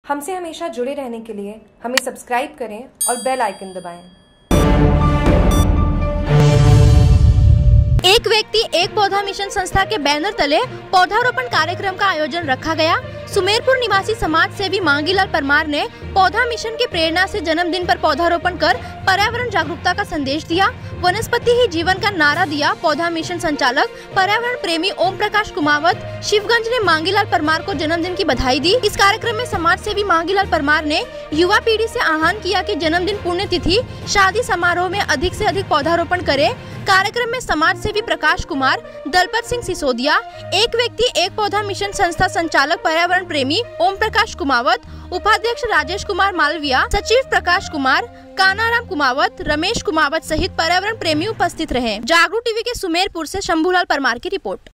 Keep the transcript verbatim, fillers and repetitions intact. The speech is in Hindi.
हमसे हमेशा जुड़े रहने के लिए हमें सब्सक्राइब करें और बेल आइकन दबाएं। एक व्यक्ति एक पौधा मिशन संस्था के बैनर तले पौधारोपण कार्यक्रम का आयोजन रखा गया। सुमेरपुर निवासी समाज सेवी मांगीलाल परमार ने पौधा मिशन की प्रेरणा से जन्मदिन पर पौधारोपण कर पर्यावरण जागरूकता का संदेश दिया। वनस्पति ही जीवन का नारा दिया। पौधा मिशन संचालक पर्यावरण प्रेमी ओम प्रकाश कुमावत शिवगंज ने मांगीलाल परमार को जन्मदिन की बधाई दी। इस कार्यक्रम में समाज सेवी मांगीलाल परमार ने युवा पीढ़ी से आह्वान किया कि जन्मदिन पुण्यतिथि शादी समारोह में अधिक से अधिक पौधारोपण करे। कार्यक्रम में समाज सेवी प्रकाश कुमार, दलपत सिंह सिसोदिया, एक व्यक्ति एक पौधा मिशन संस्था संचालक पर्यावरण प्रेमी ओम प्रकाश कुमावत, उपाध्यक्ष राजेश कुमार मालविया, सचिव प्रकाश कुमार, कानाराम कुमावत, रमेश कुमावत सहित पर्यावरण प्रेमी उपस्थित रहे। जागरूक टीवी के सुमेरपुर से शंभूलाल परमार की रिपोर्ट।